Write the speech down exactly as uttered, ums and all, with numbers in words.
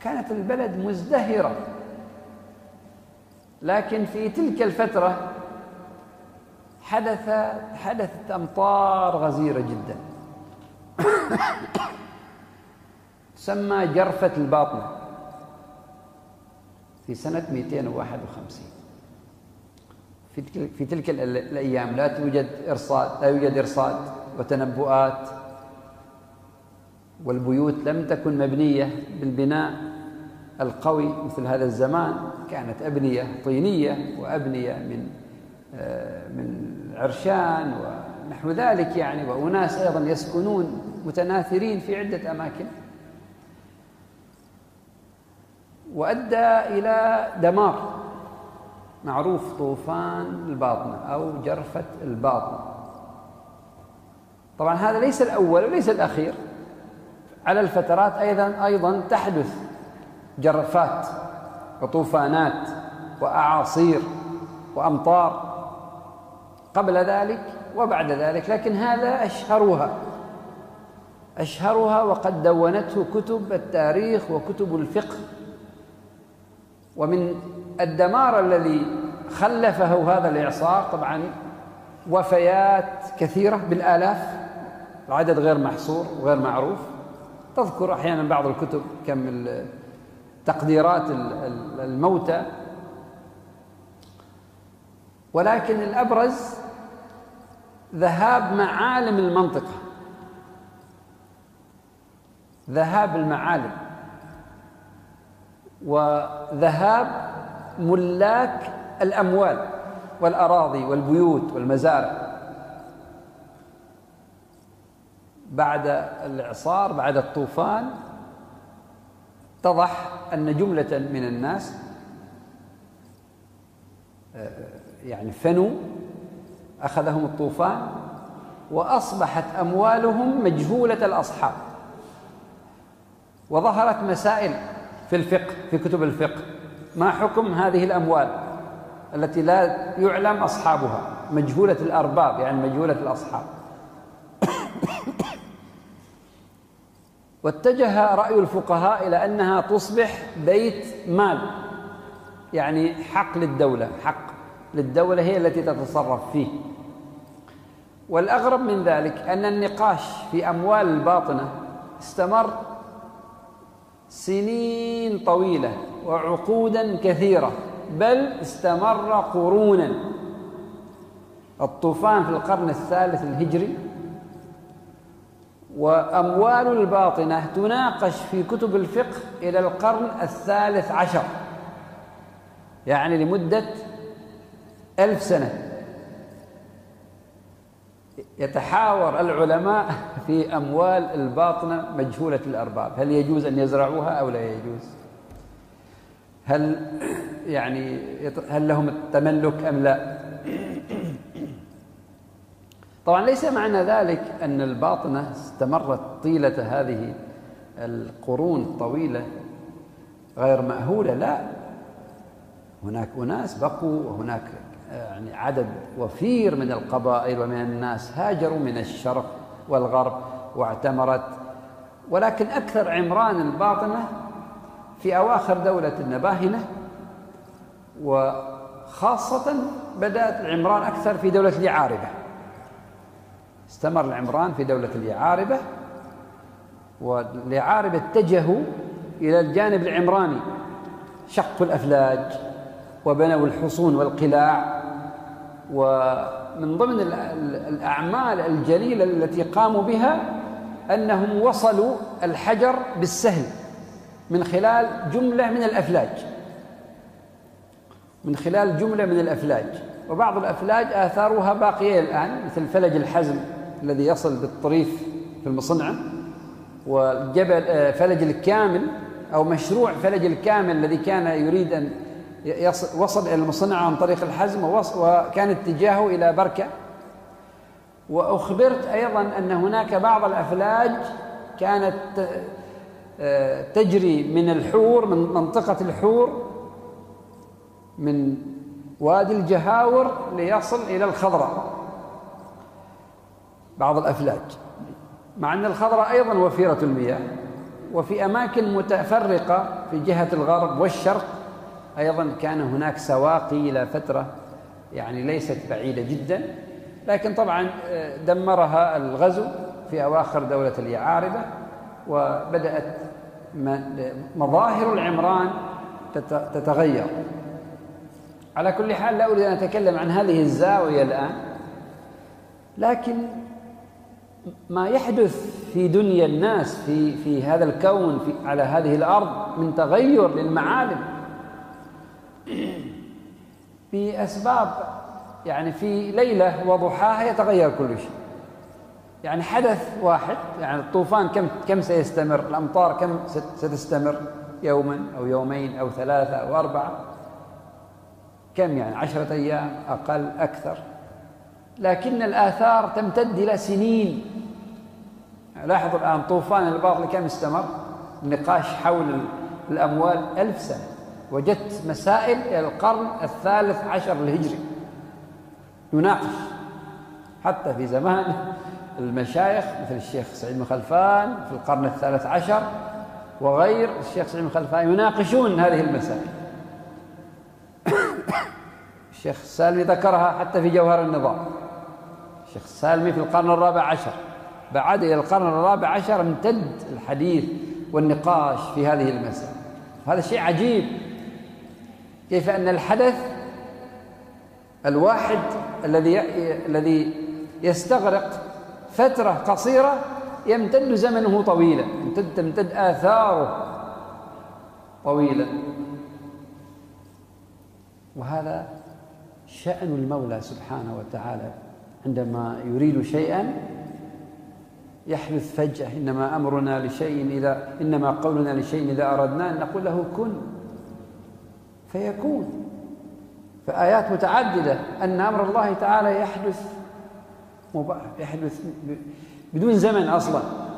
كانت البلد مزدهرة. لكن في تلك الفترة حدث حدثت أمطار غزيرة جدا تسمى جرفة الباطنة في سنة مئتين وواحد وخمسين. في تلك, في تلك الأيام لا توجد إرصاد لا يوجد إرصاد وتنبؤات، والبيوت لم تكن مبنية بالبناء القوي مثل هذا الزمان، كانت أبنية طينية وأبنية من من عرشان ونحو ذلك يعني، وأناس أيضا يسكنون متناثرين في عدة أماكن، وأدى إلى دمار معروف طوفان الباطنة أو جرفة الباطنة. طبعا هذا ليس الأول وليس الأخير، على الفترات أيضا أيضا تحدث جرفات وطوفانات وأعاصير وأمطار قبل ذلك وبعد ذلك، لكن هذا أشهرها أشهرها وقد دونته كتب التاريخ وكتب الفقه. ومن الدمار الذي خلفه هذا الإعصار طبعا وفيات كثيرة بالآلاف، العدد غير محصور وغير معروف. تذكر أحيانا بعض الكتب كم تقديرات الموتى، ولكن الأبرز ذهاب معالم المنطقة، ذهاب المعالم وذهاب ملاك الأموال والأراضي والبيوت والمزارع. بعد الإعصار بعد الطوفان اتضح أن جملة من الناس يعني فنوا، أخذهم الطوفان وأصبحت أموالهم مجهولة الأصحاب، وظهرت مسائل في الفقه في كتب الفقه: ما حكم هذه الأموال التي لا يعلم أصحابها، مجهولة الأرباب يعني مجهولة الأصحاب. واتجه رأي الفقهاء إلى أنها تصبح بيت مال، يعني حق للدولة، حق للدولة هي التي تتصرف فيه. والأغرب من ذلك أن النقاش في أموال الباطنة استمر سنين طويلة وعقودا كثيرة، بل استمر قرونا. الطوفان في القرن الثالث الهجري، وأموال الباطنة تناقش في كتب الفقه إلى القرن الثالث عشر، يعني لمدة ألف سنة يتحاور العلماء في أموال الباطنة مجهولة الأرباب، هل يجوز أن يزرعوها أو لا يجوز؟ هل يعني هل لهم التملك أم لا؟ طبعا ليس معنى ذلك أن الباطنة استمرت طيلة هذه القرون الطويلة غير مأهولة، لا، هناك أناس بقوا، وهناك يعني عدد وفير من القبائل ومن الناس هاجروا من الشرق والغرب واعتمرت. ولكن أكثر عمران الباطنة في أواخر دولة النباهنة، وخاصة بدأت العمران أكثر في دولة اليعاربة. استمر العمران في دولة اليعاربة، واليعاربة اتجهوا إلى الجانب العمراني، شقوا الأفلاج وبنوا الحصون والقلاع. ومن ضمن الأعمال الجليلة التي قاموا بها أنهم وصلوا الحجر بالسهل من خلال جملة من الأفلاج من خلال جملة من الأفلاج وبعض الأفلاج آثارها باقية الآن، مثل فلج الحزم الذي يصل بالطريف في المصنعة، والجبل فلج الكامل أو مشروع فلج الكامل الذي كان يريد أن يصل وصل إلى المصنعة عن طريق الحزم، وكان اتجاهه إلى بركة. وأخبرت أيضا أن هناك بعض الأفلاج كانت تجري من الحور، من منطقة الحور، من وادي الجهاور ليصل إلى الخضراء، بعض الأفلاج، مع أن الخضراء أيضا وفيرة المياه وفي أماكن متفرقة في جهة الغرب والشرق أيضا كان هناك سواقي إلى فترة يعني ليست بعيدة جدا، لكن طبعا دمرها الغزو في أواخر دولة اليعاربة، وبدأت مظاهر العمران تتغير. على كل حال لا أريد أن أتكلم عن هذه الزاوية الآن، لكن ما يحدث في دنيا الناس في في هذا الكون في على هذه الأرض من تغير للمعالم بأسباب، يعني في ليلة وضحاها يتغير كل شيء. يعني حدث واحد، يعني الطوفان كم كم سيستمر، الأمطار كم ستستمر، يوما أو يومين أو ثلاثة أو أربعة، كم يعني عشرة أيام أقل أكثر، لكن الآثار تمتد إلى سنين. لاحظوا الآن طوفان الباطل كم استمر، النقاش حول الأموال ألف سنة، وجدت مسائل إلى القرن الثالث عشر الهجري يناقش، حتى في زمان المشايخ مثل الشيخ سعيد بن خلفان في القرن الثالث عشر وغير الشيخ سعيد بن خلفان يناقشون هذه المسائل. الشيخ السالمي ذكرها حتى في جوهر النظام. الشيخ السالمي في القرن الرابع عشر، بعد إلى القرن الرابع عشر امتد الحديث والنقاش في هذه المسائل. هذا شيء عجيب، كيف أن الحدث الواحد الذي الذي يستغرق فترة قصيرة يمتد زمنه طويلا، يمتد تمتد آثاره طويلا. وهذا شأن المولى سبحانه وتعالى، عندما يريد شيئا يحدث فجأة. إنما أمرنا لشيء إذا إنما قولنا لشيء إذا أردنا أن نقول له كن فيكون. فآيات متعددة أن أمر الله تعالى يحدث يحدث بدون زمن أصلا.